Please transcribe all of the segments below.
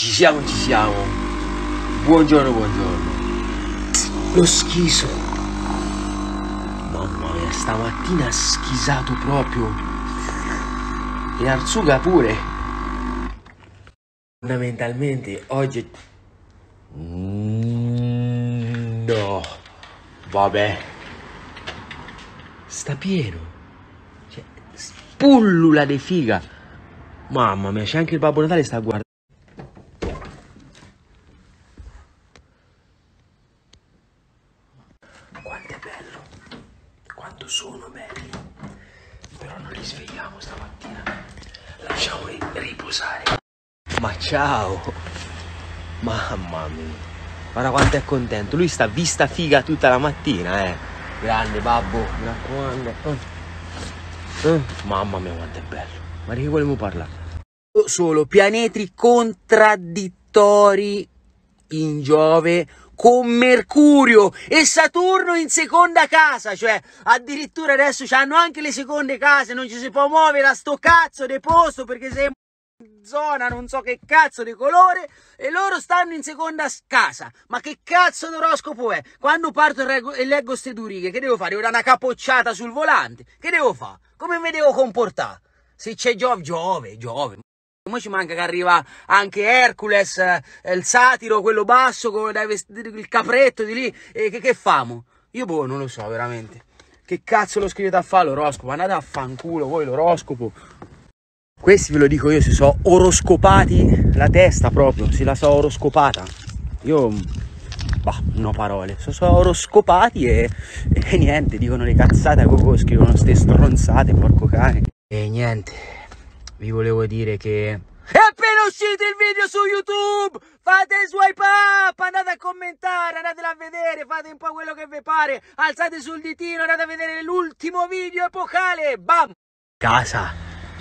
Ci siamo. Buongiorno. Lo schiso. Mamma mia, stamattina ha schisato proprio. E Arzuga pure. Fondamentalmente oggi... No. Vabbè. Sta pieno. Cioè, spullula di figa. Mamma mia, c'è anche il Babbo Natale sta guardando. Quanto è bello. Quanto sono belli. Però non li svegliamo stamattina. Lasciamoli riposare. Ma ciao. Mamma mia. Guarda quanto è contento. Lui sta vista figa tutta la mattina, Grande babbo, mi raccomando. Mamma mia quanto è bello. Ma di che volevamo parlare? Solo pianeti contraddittori in Giove, con Mercurio e Saturno in seconda casa, cioè addirittura adesso hanno anche le seconde case, non ci si può muovere a sto cazzo di posto perché sei in zona non so che cazzo di colore e loro stanno in seconda casa. Ma che cazzo d'oroscopo è? Quando parto e leggo ste due righe, che devo fare? Ora una capocciata sul volante? Che devo fare? Come mi devo comportare? Se c'è Giove. Poi ci manca che arriva anche Hercules, il satiro, quello basso, il capretto di lì. E che famo? Io non lo so veramente. Che cazzo lo scrivete a fare l'oroscopo? Andate a fanculo voi l'oroscopo. Questi ve lo dico io, si sono oroscopati la testa proprio, si la so oroscopata. Io, no parole, sono oroscopati e niente, dicono le cazzate a gogo, scrivono ste stronzate, porco cane. E niente. Vi volevo dire che è appena uscito il video su YouTube, fate swipe up, andate a commentare, andatela a vedere, fate un po' quello che vi pare, alzate sul ditino, andate a vedere l'ultimo video epocale, bam! Casa,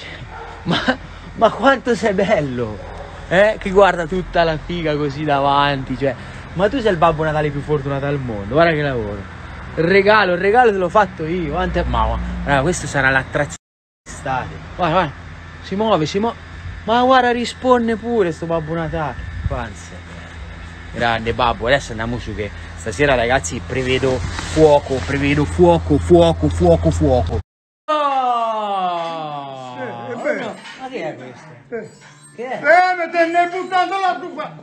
ma quanto sei bello, che guarda tutta la figa così davanti, cioè, ma tu sei il Babbo Natale più fortunato al mondo, guarda che lavoro, il regalo te l'ho fatto io, ma raga, questo sarà l'attrazione d'estate, guarda. Si muove. Ma guarda, risponde pure sto Babbo Natale. Panza. Grande babbo, adesso andiamo su che stasera ragazzi prevedo fuoco. Oh! Ma che è questo? Che è? Ma te ne hai buttato la tua.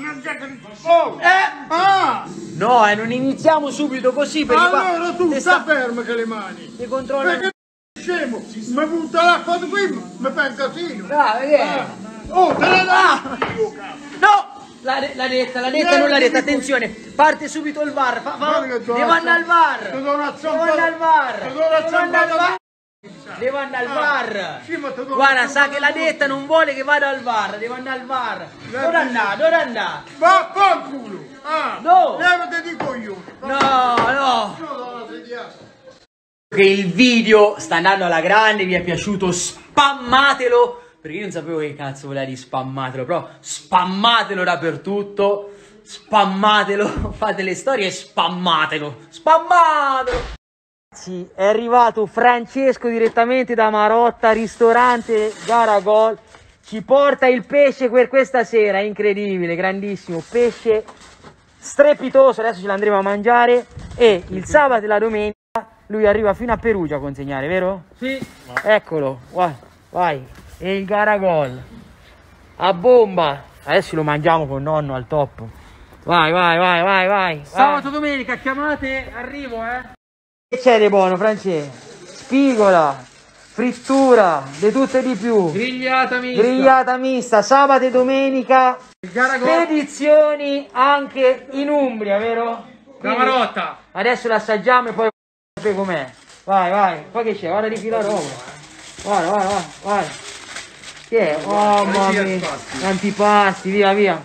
No, non iniziamo subito così perché allora tu sta fermo che le mani. Ti controllo. Scemo, mi butta l'acqua di qui, mi fa un casino. Perché? Oh, te la dà! No! L'ha detta, non l'ha detta, attenzione, parte subito il VAR, devo andare al VAR, devo andare al VAR, guarda, sa che l'ha detta, non vuole che vada al VAR, devo andare al VAR, dove andare? Va a culo! No! Levate di coglione! No! Che il video sta andando alla grande, vi è piaciuto, spammatelo, perché io non sapevo che cazzo voleva dire spammatelo, però spammatelo dappertutto, spammatelo, fate le storie e spammatelo. Sì, è arrivato Francesco direttamente da Marotta, ristorante Garagol, ci porta il pesce per questa sera, incredibile, grandissimo, pesce strepitoso, adesso ce l'andremo a mangiare e il sabato e la domenica lui arriva fino a Perugia a consegnare, vero? Sì. Eccolo, vai. E il Garagol. A bomba. Adesso lo mangiamo con nonno al top. Vai. Sabato, domenica, chiamate, arrivo, Che c'è di buono, Francesco? Spigola, frittura, di tutto e di più. Grigliata mista, sabato e domenica. Spedizioni anche in Umbria, vero? La Marotta. Adesso l'assaggiamo e poi com'è. Vai. Poi che c'è? Guarda di fila roba. Vai. Che è? Oh mamma mia. Antipasti, via.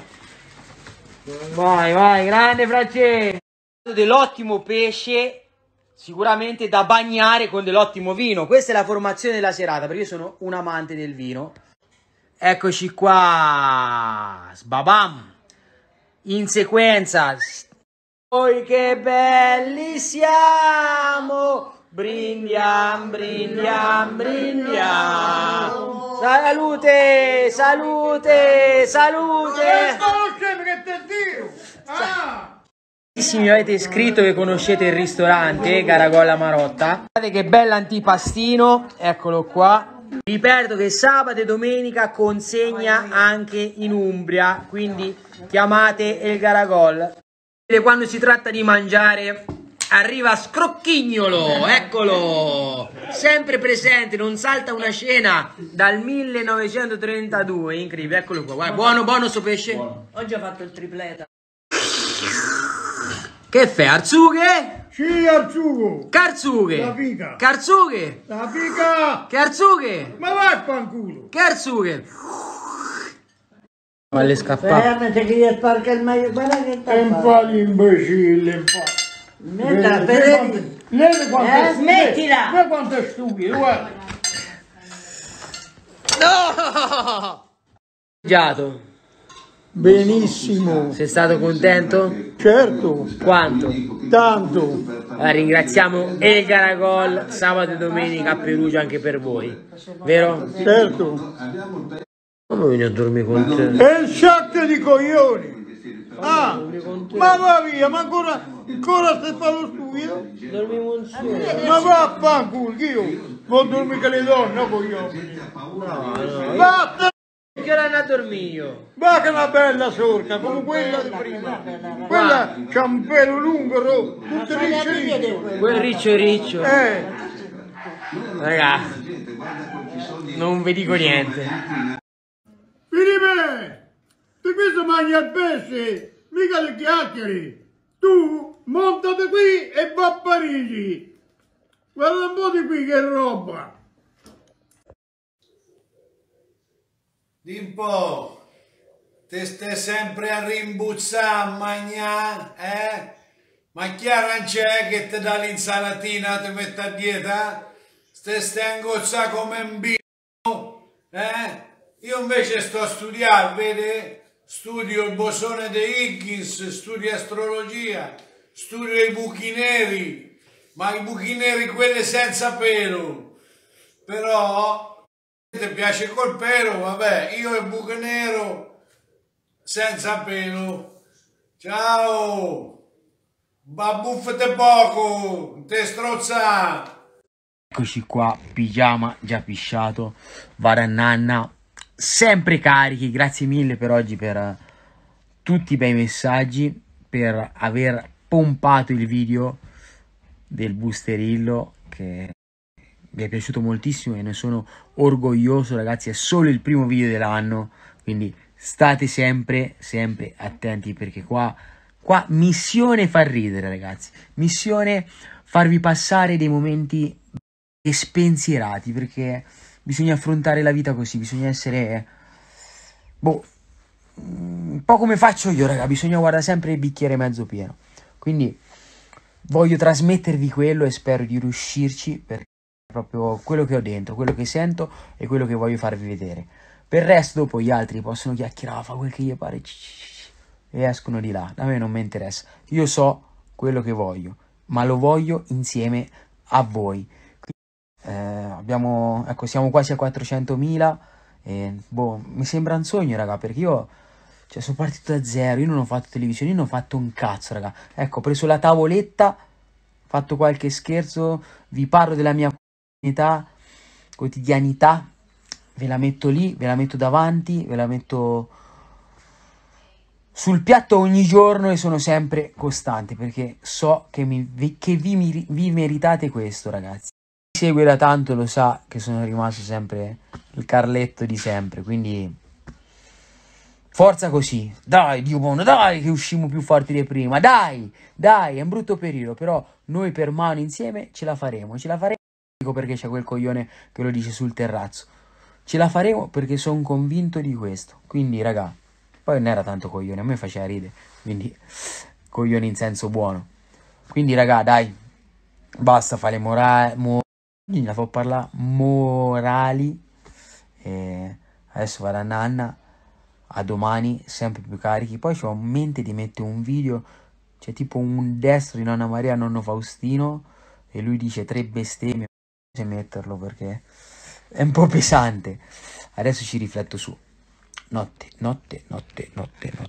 Vai, grande Francesco. Dell'ottimo pesce, sicuramente da bagnare con dell'ottimo vino. Questa è la formazione della serata, perché io sono un amante del vino. Eccoci qua. Sbabam. In sequenza. Noi che belli siamo, brindiam. Salute, salute, salute. Che te dico? Ah! Mi avete scritto che conoscete il ristorante Garagolla Marotta. Guardate che bell'antipastino, eccolo qua. Ripeto che sabato e domenica consegna anche in Umbria, quindi chiamate il Garagol. Quando si tratta di mangiare arriva Scrocchignolo, eccolo, sempre presente, non salta una cena dal 1932, incredibile, eccolo qua. Guarda, buono, buono sto pesce. Buono. Oggi ho fatto il tripleta. Che fai, arzughe? Sì, Arzugo! Carzughe! La figa! Carzughe! La figa! Che arzughe! Ma vai a fanculo! Che arzughe! Alle scappate. Veramente che gli sparca il maio, guarda che sta È un po' l'imbecille, un po'. Smettila, Vedi quanto è smettila! Guarda quanto è stupido, guarda! No! Giato, Benissimo! sei stato contento? Certo! Quanto? Tanto! Allora, ringraziamo il Garagol sabato e domenica a Perugia anche per voi, vero? Certo! Come vieni a dormire con te? È il sciacco di coglioni! Ah! Ma va via, ma ancora stai fa lo stupido? Dormiamo insieme. Ma va a fanculo, che io non dormi che le donne, no coglioni! No. Basta! Che ora andare a dormire io? Va che è una bella sorca, come quella di prima! Quella c'ha un pelo lungo, tutto riccio. Quel riccio riccio. Raga, non vi dico niente. Filipe! Di questo mangia il pesce, mica le chiacchiere! Tu montate qui e va a Parigi! Guarda un po' di qui che roba! Dimpo, te stai sempre a rimbuzzare a mangiare, eh? Ma chi arancia che ti dà l'insalatina e ti mette a dieta? Stai a ngozzare come un bimbo, eh? Io invece sto a studiare, vedi? Studio il bosone di Higgins, studio astrologia, studio i buchi neri, ma i buchi neri quelli senza pelo. Però ti piace col pelo, vabbè, io il buco nero senza pelo. Ciao! Babbuffate poco, te strozza! Eccoci qua, pigiama già pisciato, vado a nanna, sempre carichi, grazie mille per oggi per tutti i bei messaggi, per aver pompato il video del Boosterillo che vi è piaciuto moltissimo e ne sono orgoglioso, ragazzi. È solo il primo video dell'anno, quindi state sempre attenti, perché qua missione far ridere, ragazzi, missione farvi passare dei momenti spensierati, perché bisogna affrontare la vita così, bisogna essere un po' come faccio io, raga, bisogna guardare sempre il bicchiere mezzo pieno. Quindi voglio trasmettervi quello e spero di riuscirci, perché è proprio quello che ho dentro, quello che sento e quello che voglio farvi vedere. Per il resto dopo gli altri possono chiacchierare, fa quel che gli pare e escono di là, a me non mi interessa, io so quello che voglio, ma lo voglio insieme a voi. Ecco, siamo quasi a 400.000 e mi sembra un sogno, raga, perché io sono partito da zero, io non ho fatto televisione, io non ho fatto un cazzo, raga. Ecco, ho preso la tavoletta, fatto qualche scherzo, vi parlo della mia quotidianità, ve la metto lì, ve la metto davanti, ve la metto sul piatto ogni giorno e sono sempre costante, perché so che vi meritate questo, ragazzi. Chi segue da tanto lo sa che sono rimasto sempre il Carletto di sempre, quindi forza così, dai Dio buono, dai che uscimo più forti di prima, dai, è un brutto periodo, però noi per mano insieme ce la faremo, dico perché c'è quel coglione che lo dice sul terrazzo, ce la faremo perché sono convinto di questo, quindi raga, poi non era tanto coglione, a me faceva ridere, quindi coglione in senso buono, quindi raga dai, basta fare morali, e adesso vado a nanna, a domani sempre più carichi. Poi ho in mente di mettere un video, c'è tipo un destro di nonna Maria, nonno Faustino, e lui dice 3 bestemmie, se metterlo perché è un po' pesante. Adesso ci rifletto su. Notte, notte, notte, notte, notte.